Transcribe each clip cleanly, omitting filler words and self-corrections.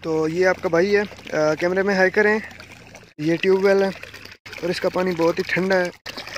तो ये आपका भाई है, कैमरे में हाई करें। ये ट्यूबवेल है और इसका पानी बहुत ही ठंडा है।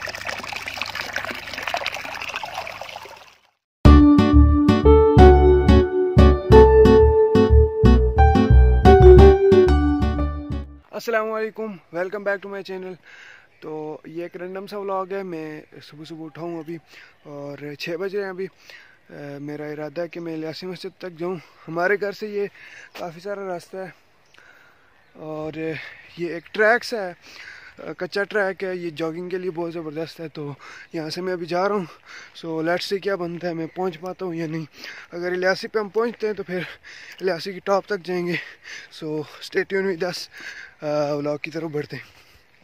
अस्सलाम वालेकुम, welcome back to my channel. तो ये एक रैंडम सा व्लॉग है। मैं सुबह सुबह उठा हूँ अभी और 6 बज रहे हैं अभी। मेरा इरादा है कि मैं इल्यासी मस्जिद तक जाऊँ। हमारे घर से ये काफ़ी सारा रास्ता है और ये एक ट्रैक सा है, कच्चा ट्रैक है। ये जॉगिंग के लिए बहुत ज़बरदस्त है। तो यहाँ से मैं अभी जा रहा हूँ। सो लेट्स से क्या बनता है, मैं पहुँच पाता हूँ या नहीं। अगर इल्यासी पे हम पहुँचते हैं तो फिर इल्यासी की टॉप तक जाएंगे। So stay tune with us, vlog की तरफ बढ़ते हैं।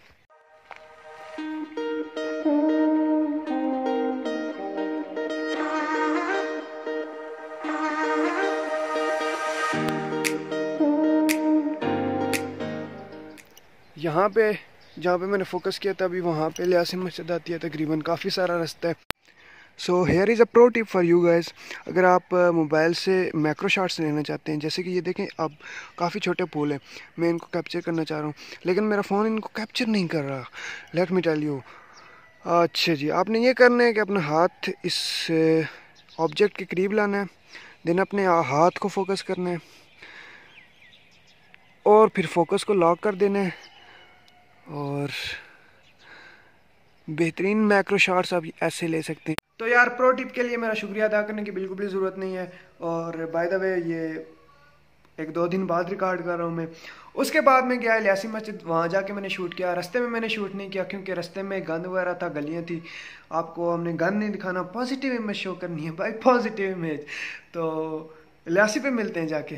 यहाँ पे जहाँ पे मैंने फोकस किया था अभी, वहाँ पे इल्यासी मस्जिद आती है तकरीबन। काफ़ी सारा रास्ता है। So here is a pro tip for you guys. अगर आप मोबाइल से मैक्रो शॉट्स लेना चाहते हैं, जैसे कि ये देखें, अब काफ़ी छोटे फूल हैं, मैं इनको कैप्चर करना चाह रहा हूँ लेकिन मेरा फ़ोन इनको कैप्चर नहीं कर रहा। Let me tell you. अच्छा जी, आपने ये करना है कि अपना हाथ इस ऑब्जेक्ट के करीब लाना है, देन अपने हाथ को फोकस करना है और फिर फोकस को लॉक कर देना है और बेहतरीन मैक्रो शॉट्स आप ऐसे ले सकते हैं। तो यार, प्रो टिप के लिए मेरा शुक्रिया अदा करने की बिल्कुल भी ज़रूरत नहीं है। और बाय द वे, ये 1-2 दिन बाद रिकॉर्ड कर रहा हूँ मैं। उसके बाद मैं गया इल्यासी मस्जिद, वहाँ जाके मैंने शूट किया। रास्ते में मैंने शूट नहीं किया क्योंकि रास्ते में गंद वगैरह था, गलियाँ थी। आपको हमने गंद नहीं दिखाना, पॉजिटिव इमेज शो करनी है भाई, पॉजिटिव इमेज। तो इल्यासी पे मिलते हैं जाके।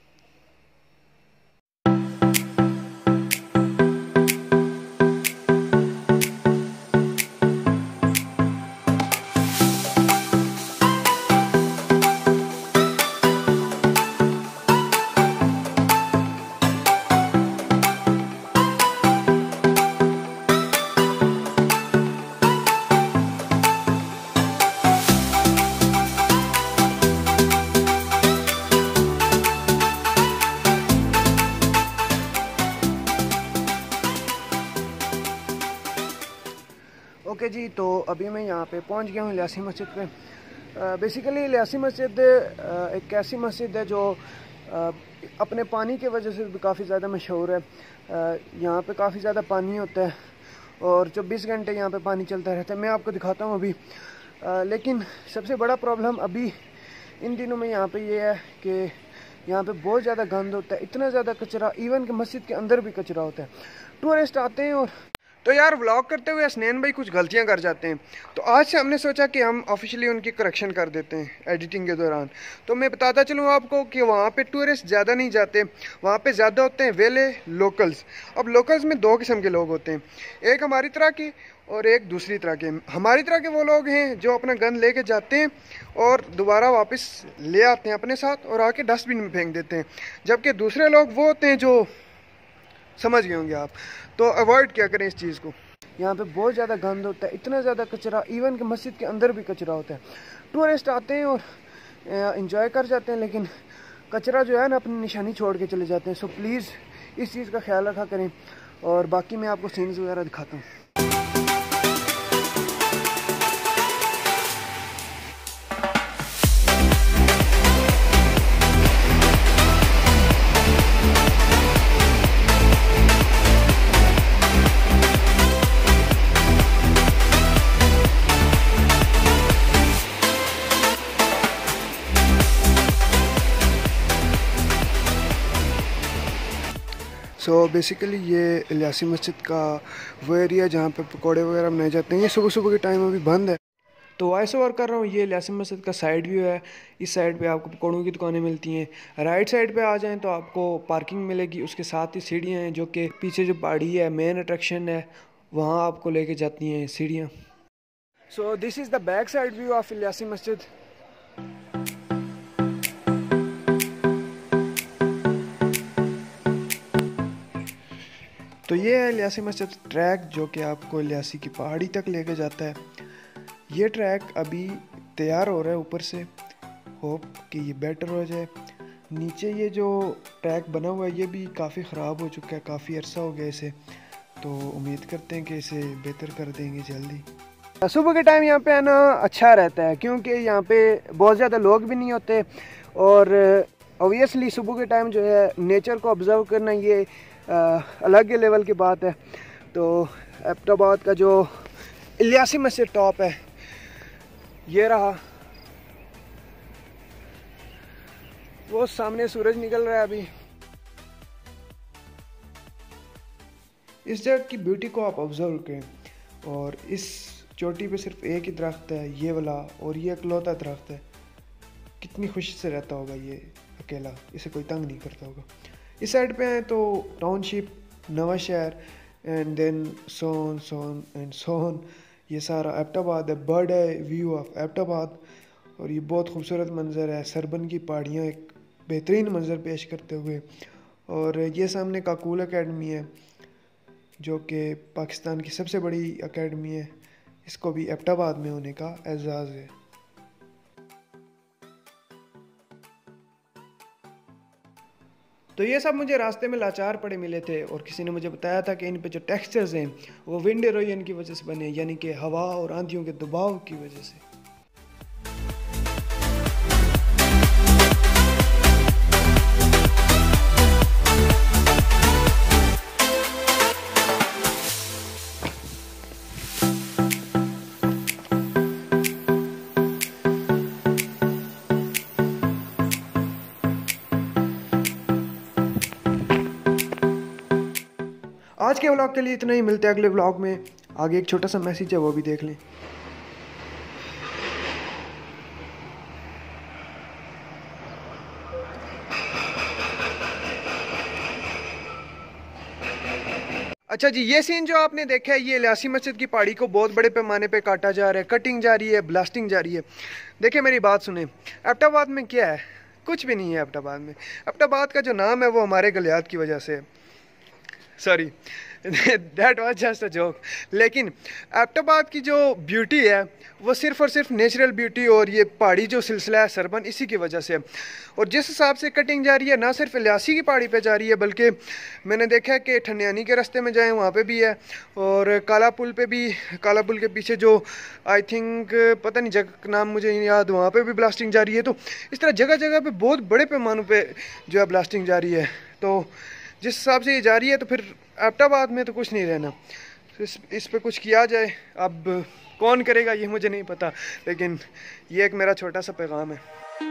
ओके जी, तो अभी मैं यहाँ पे पहुँच गया हूँ इल्यासी मस्जिद पे। बेसिकली इल्यासी मस्जिद एक ऐसी मस्जिद है जो अपने पानी के वजह से भी काफ़ी ज़्यादा मशहूर है। यहाँ पे काफ़ी ज़्यादा पानी होता है और 24 घंटे यहाँ पे पानी चलता रहता है। मैं आपको दिखाता हूँ अभी। लेकिन सबसे बड़ा प्रॉब्लम अभी इन दिनों में यहाँ पे ये है कि यहाँ पे बहुत ज़्यादा गंद होता है, इतना ज़्यादा कचरा, इवन कि मस्जिद के अंदर भी कचरा होता है। टूरिस्ट आते हैं और तो यार, व्लॉग करते हुए हसनैन भाई कुछ गलतियां कर जाते हैं। तो आज से हमने सोचा कि हम ऑफिशियली उनकी करेक्शन कर देते हैं एडिटिंग के दौरान। तो मैं बताता चलूँ आपको कि वहाँ पे टूरिस्ट ज़्यादा नहीं जाते, वहाँ पे ज़्यादा होते हैं वेले लोकल्स। अब लोकल्स में 2 किस्म के लोग होते हैं, एक हमारी तरह के और एक दूसरी तरह के। हमारी तरह के वो लोग हैं जो अपना गंद लेके जाते हैं और दोबारा वापस ले आते हैं अपने साथ और आके डस्टबिन में फेंक देते हैं। जबकि दूसरे लोग वो होते हैं जो, समझ गए होंगे आप। तो अवॉइड क्या करें इस चीज़ को। यहाँ पे बहुत ज़्यादा गंद होता है, इतना ज़्यादा कचरा, इवन कि मस्जिद के अंदर भी कचरा होता है। टूरिस्ट आते हैं और एंजॉय कर जाते हैं, लेकिन कचरा जो है ना, अपनी निशानी छोड़ के चले जाते हैं। सो प्लीज़ इस चीज़ का ख्याल रखा करें। और बाकी मैं आपको सीन्स वगैरह दिखाता हूँ। सो बेसिकली ये इल्यासी मस्जिद का वो एरिया जहाँ पे पकोड़े वगैरह बनाए जाते हैं। ये सुबह सुबह के टाइम अभी बंद है। तो वॉइस ओवर कर रहा हूँ। ये इल्यासी मस्जिद का साइड व्यू है। इस साइड पे आपको पकौड़ों की दुकानें मिलती हैं। राइट साइड पे आ जाएं तो आपको पार्किंग मिलेगी, उसके साथ ही सीढ़ियाँ हैं, जो कि पीछे जो पहाड़ी है, मेन अट्रैक्शन है, वहाँ आपको लेके जाती हैं सीढ़ियाँ। So this is the back side view of Ilyasi Masjid. तो ये है इल्यासी मस्जिद ट्रैक, जो कि आपको इल्यासी की पहाड़ी तक लेके जाता है। ये ट्रैक अभी तैयार हो रहा है ऊपर से, होप कि ये बेटर हो जाए। नीचे ये जो ट्रैक बना हुआ है ये भी काफ़ी ख़राब हो चुका है, काफ़ी अरसा हो गया इसे, तो उम्मीद करते हैं कि इसे बेहतर कर देंगे जल्दी। सुबह के टाइम यहाँ पे आना अच्छा रहता है क्योंकि यहाँ पे बहुत ज़्यादा लोग भी नहीं होते और ऑब्वियसली सुबह के टाइम जो है नेचर को ऑब्ज़र्व करना ये अलग ही लेवल की बात है। तो एबटाबाद का जो इल्यासी मस्जिद टॉप है ये रहा, वो सामने सूरज निकल रहा है अभी। इस जगह की ब्यूटी को आप ऑब्जर्व करें और इस चोटी पे सिर्फ एक ही दरख्त है ये वाला और ये इकलौता दरख्त है। कितनी खुशी से रहता होगा ये अकेला, इसे कोई तंग नहीं करता होगा। इस साइड पे हैं तो township, Nawanshahr and then so on and so on, ये सारा एबटाबाद है। बर्ड है व्यू ऑफ एबटाबाद और ये बहुत खूबसूरत मंज़र है। सरबन की पहाड़ियाँ एक बेहतरीन मंज़र पेश करते हुए, और ये सामने काकूल एकेडमी है जो कि पाकिस्तान की सबसे बड़ी एकेडमी है। इसको भी एबटाबाद में होने का एजाज़ है। तो ये सब मुझे रास्ते में लाचार पड़े मिले थे और किसी ने मुझे बताया था कि इन पे जो टेक्सचर्स हैं वो विंड एरोजन की वजह से बने, यानी कि हवा और आंधियों के दबाव की वजह से। आज के व्लॉग के लिए इतना ही, मिलते हैं अगले व्लॉग में। आगे एक छोटा सा मैसेज है वो भी देख लें। अच्छा जी, ये सीन जो आपने देखा है ये इल्यासी मस्जिद की पहाड़ी को बहुत बड़े पैमाने पे काटा जा रहा है, कटिंग जा रही है, ब्लास्टिंग जा रही है। देखिए मेरी बात सुने, एबटाबाद में क्या है? कुछ भी नहीं है एबटाबाद में। एबटाबाद का जो नाम है वो हमारे गलियात की वजह से, sorry that was just a joke. लेकिन एबटाबाद की जो ब्यूटी है वो सिर्फ़ और सिर्फ नेचुरल ब्यूटी और ये पहाड़ी जो सिलसिला है सरबन, इसी की वजह से। और जिस हिसाब से कटिंग जा रही है ना सिर्फ इल्यासी की पहाड़ी पे जा रही है, बल्कि मैंने देखा है कि ठंडियानी के रास्ते में जाएं वहाँ पे भी है, और काला पुल पे भी, काला पुल के पीछे जो आई थिंक पता नहीं जगह का नाम मुझे नहीं याद, वहाँ पे भी ब्लास्टिंग जा रही है। तो इस तरह जगह जगह पे बहुत बड़े पैमानों पे जो है ब्लास्टिंग जा रही है। तो जिस हिसाब से ये जा रही है तो फिर एबटाबाद में तो कुछ नहीं रहना। इस पे कुछ किया जाए, अब कौन करेगा ये मुझे नहीं पता, लेकिन ये एक मेरा छोटा सा पैगाम है।